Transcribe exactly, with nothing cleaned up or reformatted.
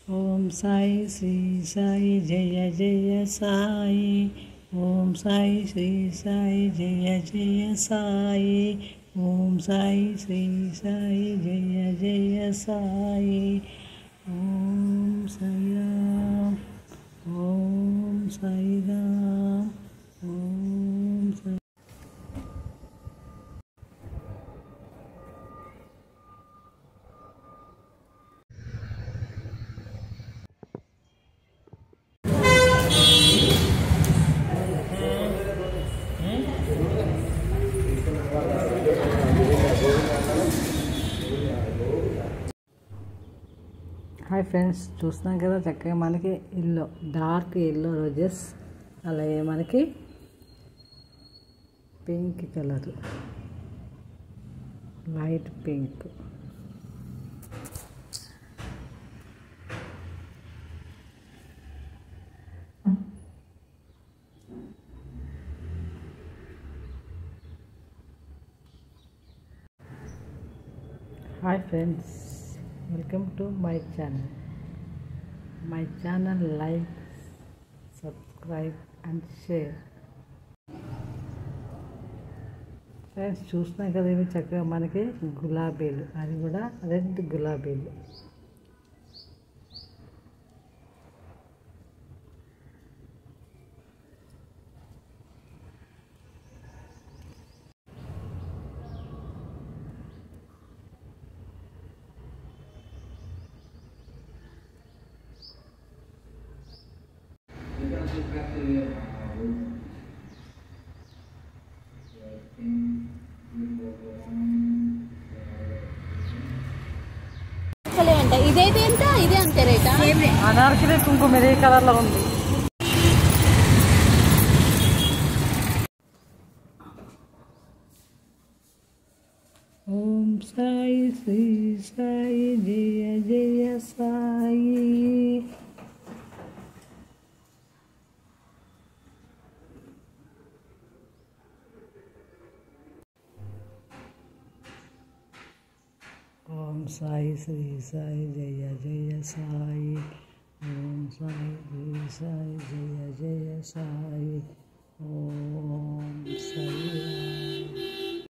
ఓం సాయి శ్రీ సాయి జయ జయ సాయి. ఓం సాయి శ్రీ సాయి జయ జయ సాయి. ఓం సాయి శ్రీ సాయి జయ జయ సాయి. ఓం సాయిరామ్. ఓం సాయిరామ్. ఓం సాయి. హాయ్ ఫ్రెండ్స్, చూస్తున్నాం కదా చక్కగా మనకి ఎల్లో, డార్క్ ఎల్లో రోజెస్, అలాగే మనకి pink colour, light pink, hi friends, welcome to my channel. My channel like, subscribe and share. Friends చూస్తున్నాం కదా, ఇవి చక్కగా మనకి గులాబీలు, అది కూడా రెడ్ గులాబీలు. ఇదైతే ఎంత? ఇదే అంతే రేటా? అనార్కలి కుంకుమ ఏ కలర్లో ఉంది. ఓం సాయి శ్రీ సాయి జయ జయ సాయి. ఓం సాయి శ్రీ సాయి జయ జయ సాయి. ఓం సాయి శ్రీ సాయి జయ జయ సాయి. ఓం సాయి.